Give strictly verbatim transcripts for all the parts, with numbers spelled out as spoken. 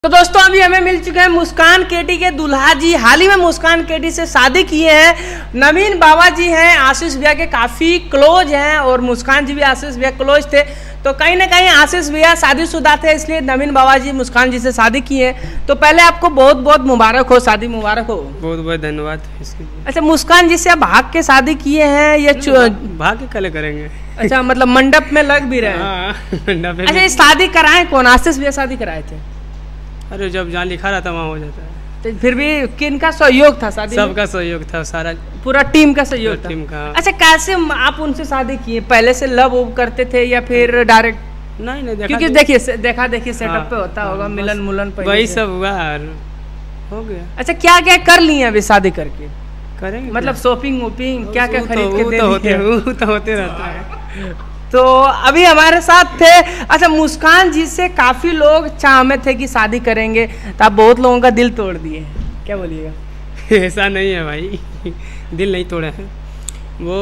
तो दोस्तों अभी हमें मिल चुके हैं मुस्कान केटी के दूल्हा जी। हाल ही में मुस्कान केटी से शादी किए हैं। नवीन बाबा जी हैं, आशीष भैया के काफ़ी क्लोज हैं और मुस्कान जी भी आशीष भैया क्लोज थे। तो कहीं ना कहीं आशीष भैया शादीशुदा थे, इसलिए नवीन बाबा जी मुस्कान जी से शादी की है। तो पहले आपको बहुत बहुत मुबारक हो, शादी मुबारक हो। बहुत बहुत धन्यवाद इसके लिए। अच्छा, मुस्कान जी से आप भाग के शादी किए हैं या भाग के कले करेंगे? अच्छा, मतलब मंडप में लग भी रहे हैं। अच्छा, ये शादी कराए कौन? आशीष भैया शादी कराए थे? अरे जब जहाँ लिखा रहता वहाँ हो जाता है। तो फिर भी किनका सहयोग था शादी? सबका सहयोग था, सारा पूरा टीम का सहयोग था। टीम का। अच्छा, कैसे आप उनसे शादी किए? पहले से लव उव करते थे या फिर डायरेक्ट? नहीं नहीं, क्योंकि देखिए देखा देखिए सेटअप पे होता होगा, मिलन मुलन वही सब हुआ और हो गया। अच्छा, क्या क्या कर लिए अभी शादी करके? करेंगे मतलब शॉपिंग वोपिंग क्या क्या खरीद के दे तो होते रहता है। तो अभी हमारे साथ थे। अच्छा, मुस्कान जी से काफ़ी लोग चाह में थे कि शादी करेंगे, तो आप बहुत लोगों का दिल तोड़ दिए, क्या बोलिएगा? ऐसा नहीं है भाई, दिल नहीं तोड़े हैं। वो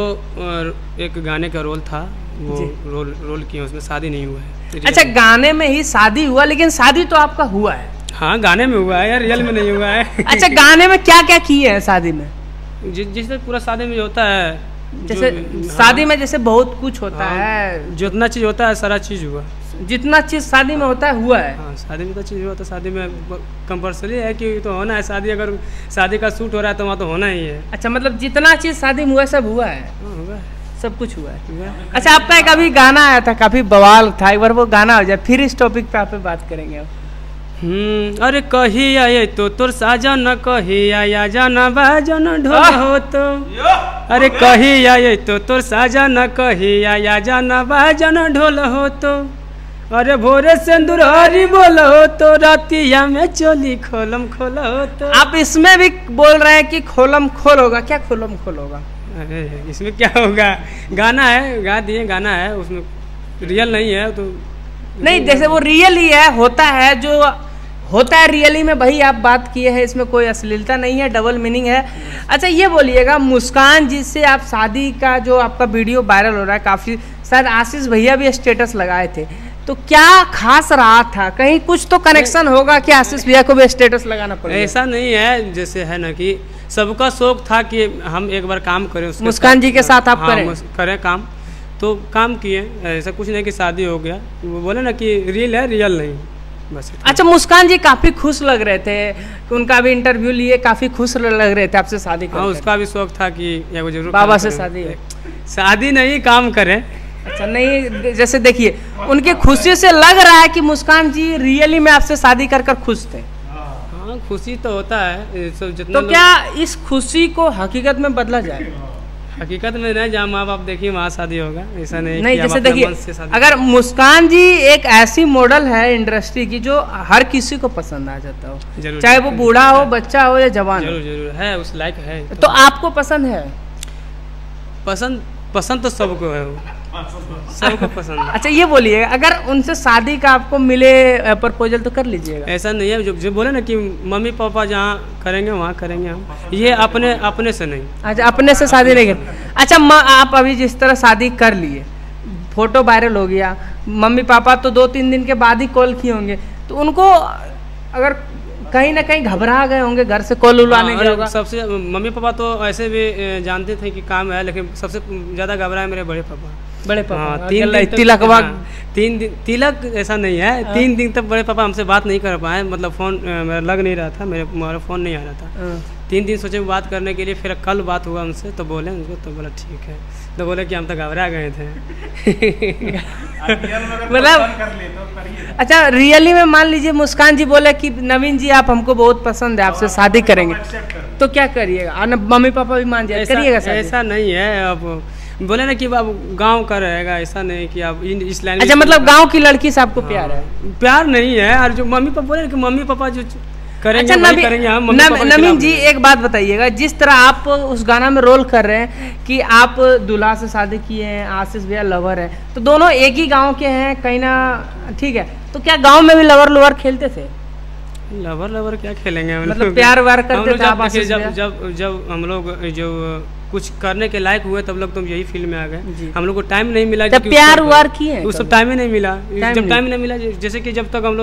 एक गाने का रोल था, वो रोल रोल किया, उसमें शादी नहीं हुआ है। अच्छा, गाने में ही शादी हुआ, लेकिन शादी तो आपका हुआ है। हाँ, गाने में हुआ है यार, रियल में नहीं हुआ है। अच्छा, गाने में क्या क्या किए हैं शादी में? जिससे पूरा शादी में होता है, जैसे शादी में जैसे बहुत कुछ होता हाँ, है, जितना चीज होता है सारा चीज हुआ। जितना चीज शादी में होता है हुआ है। हाँ, शादी में तो चीज हुआ, तो शादी में कंपल्सरी है कि तो होना है। शादी अगर शादी का शूट हो रहा है तो वहाँ तो होना ही है। अच्छा, मतलब जितना चीज शादी में हुआ सब हुआ है। हाँ, हुआ है, सब कुछ हुआ है, हुआ है। अच्छा, आपका एक अभी गाना आया था, काफी बवाल था, एक बार वो गाना हो जाए फिर इस टॉपिक पे आप बात करेंगे अब। हम्म अरे कही आए तो तोर साजन, कही आया जाना बाजन ढोल हो तो। अरे कही आए तो तोर साजन, कही आया जाना बाजन ढोल हो तो। अरे भोरे सिंदूर हरी बोल हो तो, रातिया में चोली खोलम खोल हो तो। आप इसमें भी बोल रहे हैं कि खोलम खोल होगा, क्या खोलम खोल होगा? अरे इसमें क्या होगा, गाना है, गा दिए, गाना है, उसमें रियल नहीं है तो नहीं। जैसे वो रियल ही है, होता है जो होता है रियली में, वही आप बात किए हैं, इसमें कोई अश्लीलता नहीं है, डबल मीनिंग है। अच्छा, ये बोलिएगा, मुस्कान जी से आप शादी का जो आपका वीडियो वायरल हो रहा है काफ़ी, शायद आशीष भैया भी स्टेटस लगाए थे, तो क्या खास रहा था? कहीं कुछ तो कनेक्शन होगा कि आशीष भैया को भी स्टेटस लगाना पड़ेगा? ऐसा नहीं है, जैसे है ना कि सबका शौक था कि हम एक बार काम करें मुस्कान जी के साथ, आप हाँ, करें करें काम, तो काम किए। ऐसा कुछ नहीं कि शादी हो गया, वो बोले ना कि रियल है, रियल नहीं बस। अच्छा, मुस्कान जी काफी खुश लग रहे थे, उनका भी इंटरव्यू लिए, काफी खुश लग रहे थे आपसे शादी कर। हाँ, उसका भी शौक था कि या वो जरूर बाबा से शादी है। शादी नहीं, काम करें। अच्छा, नहीं, जैसे देखिए उनकी खुशी से लग रहा है कि मुस्कान जी रियली में आपसे शादी कर कर खुश थे। हाँ, खुशी तो होता है सब। तो क्या इस खुशी को हकीकत में बदला जाए? हकीकत में नहीं, जहाँ माँ बाप देखिए वहाँ शादी होगा, ऐसा नहीं। नहीं, जैसे देखिए अगर मुस्कान जी एक ऐसी मॉडल है इंडस्ट्री की जो हर किसी को पसंद आ जाता हो, चाहे वो बूढ़ा हो, बच्चा हो या जवान हो। जरूर जरूर है, उस लायक है। तो आपको पसंद है? पसंद पसंद तो सबको है, वो सबको पसंद है। अच्छा, ये बोलिए, अगर उनसे शादी का आपको मिले प्रपोजल तो कर लीजिएगा? ऐसा नहीं है, जो जो बोले ना कि मम्मी पापा जहाँ करेंगे वहाँ करेंगे हम, ये अपने अपने से नहीं। अच्छा, अपने से शादी नहीं कर। अच्छा, आप अभी जिस तरह शादी कर लिए, फोटो वायरल हो गया, मम्मी पापा तो दो तीन दिन के बाद ही कॉल किए होंगे, तो उनको अगर कहीं ना कहीं घबरा गए होंगे, घर से कॉल उलाने गया होगा? सबसे मम्मी पापा तो ऐसे भी जानते थे कि काम है, लेकिन सबसे ज़्यादा घबराए मेरे बड़े पापा। बड़े पापा हाँ, तीन दिन तिलक हाँ, तीन दिन तिलक ऐसा नहीं है, हाँ। तीन दिन तक बड़े पापा हमसे बात नहीं कर पाए, मतलब फ़ोन मेरा लग नहीं रहा था, मेरे मेरा फ़ोन नहीं आ रहा था। हाँ। तीन दिन सोचे बात करने के लिए, फिर कल बात हुआ उनसे, तो बोले उनको, तो बोला ठीक है, तो बोले कि हम तो घबरा गए थे। मतलब अच्छा, रियली में मान लीजिए मुस्कान जी बोले कि नवीन जी आप हमको बहुत पसंद है, आपसे शादी करेंगे, तो क्या करिएगा? मम्मी पापा भी मान जाए, करिएगा? ऐसा नहीं है, अब बोले ना कि अब गांव का रहेगा, ऐसा नहीं कि आप इस लाइन। अच्छा, मतलब गांव की लड़की से आपको प्यार है? प्यार नहीं है, और जो मम्मी पापा बोले कि मम्मी पापा जो करेंगे अच्छा, वही करेंगे हम। नवीन जी एक बात बताइएगा, जिस तरह आप उस गाना में रोल कर रहे हैं कि आप दूल्हा से शादी किए हैं, आशीष भैया लवर है, तो दोनों एक ही गांव के हैं कहीं ना, ठीक है, तो क्या गांव में भी लवर लवर खेलते थे? लवर लवर क्या खेलेंगे हम, मतलब प्यार व्यार करते थे आप? जब जब जब हम लोग जो कुछ करने के लायक हुए तब लोग तुम यही फील्ड में आ गए, हम लोग को टाइम नहीं मिला। प्यार वार किए उस सब टाइम ही नहीं मिला, जब टाइम नहीं मिला, जैसे कि जब तक हम लोग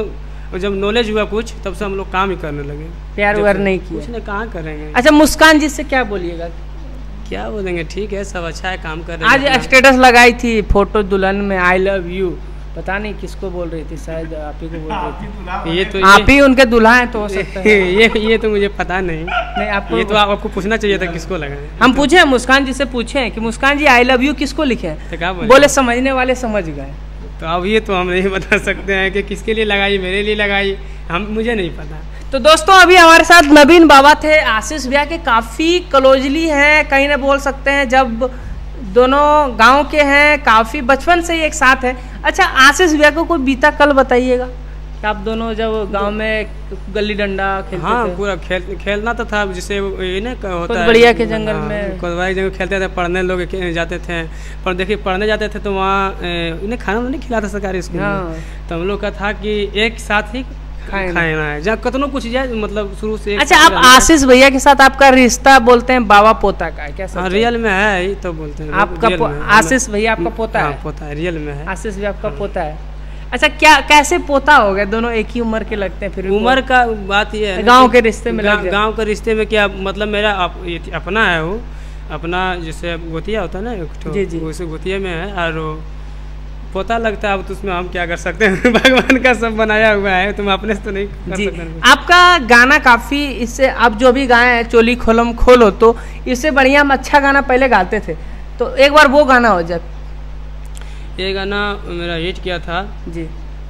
और जब नॉलेज हुआ कुछ तब से हम लोग काम ही करने लगे। प्यार व्यार नहीं किया? कुछ नहीं, कहाँ करेंगे। अच्छा, मुस्कान जी से क्या बोलिएगा? क्या बोलेंगे, ठीक है, सब अच्छा है, काम कर रहे आज हैं। स्टेटस लगाई थी फोटो दुल्हन में, आई लव यू, पता नहीं किसको बोल रही थी, शायद आप ही को बोल रही थी। ये तो आप ही उनके दुल्हा हैं तो हो सकता है। ये ये तो मुझे पता नहीं। नहीं, आपको ये तो आप, आपको पूछना चाहिए था किसको लगा है। हम पूछे मुस्कान जी से, पूछे कि मुस्कान जी आई लव यू किसको लिखे हैं? तो क्या बोले? बोले समझने वाले समझ गए। तो अब ये तो हम नहीं बता सकते हैं कि किसके लिए लगाई, मेरे लिए लगाई, हम मुझे नहीं पता। तो दोस्तों अभी हमारे साथ नवीन बाबा थे, आशीष भैया के काफ़ी क्लोजली हैं, कहीं ना बोल सकते हैं, जब दोनों गांव के हैं, काफ़ी बचपन से ही एक साथ है। अच्छा, आशीष भैया को कोई बीता कल बताइएगा कि आप दोनों जब गांव में गली डंडा खेलते हाँ, थे? पूरा खेल खेलना तो था, जिससे ये ना होता है बढ़िया के जंगल में, कोदवाई जंगल खेलते थे, पढ़ने लोग जाते थे। पर देखिए पढ़ने जाते थे तो वहाँ इन्हें खाना नहीं खिलाता सरकारी स्कूल में, तो हम लोग का था कि एक साथ ही खाना है, जहाँ कतनो कुछ जाए, मतलब शुरू से। अच्छा, आप आशीष भैया के साथ आपका रिश्ता बोलते हैं बाबा पोता का है क्या? हाँ, रियल में है ही तो बोलते हैं आपका। आशीष भैया आपका पोता है? पोता है, रियल में है। आशीष भैया आपका पोता है। अच्छा, क्या कैसे पोता हो गया? दोनों एक ही उम्र के लगते हैं। फिर उम्र का बात ये है, गांव के रिश्ते में, गांव के रिश्ते में क्या मतलब, मेरा अपना है, वो अपना जैसे गोतिया होता है ना, एक वैसे गोतिया में है, और पोता लगता है। अब तो उसमें हम क्या कर सकते हैं, भगवान का सब बनाया हुआ है, तुम अपने से तो नहीं कर सकते। आपका गाना काफ़ी, इससे आप जो भी गाए हैं, चोली खोलम खोलो, तो इससे बढ़िया हम अच्छा गाना पहले गाते थे, तो एक बार वो गाना हो जाए। ये गाना मेरा हिट किया था जी।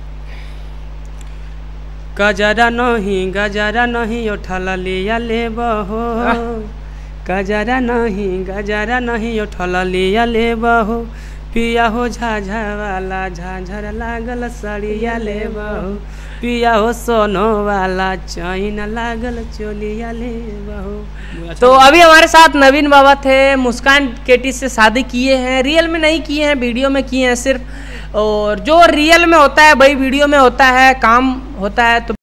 गजरा नहीं गजरा नहीं उठल लिया ले बहो, गजरा नहीं गजरा नहीं उठल लिया ले बहो, पिया हो झाझा वाला झाझर लागल सड़िया ले बहो, पिया हो सोनो वाला चैन लागल चोलिया ले बहो। तो अभी हमारे साथ नवीन बाबा थे, मुस्कान केटी से शादी किए हैं, रियल में नहीं किए हैं, वीडियो में किए हैं सिर्फ, और जो रियल में होता है वही वीडियो में होता है, काम होता है। तो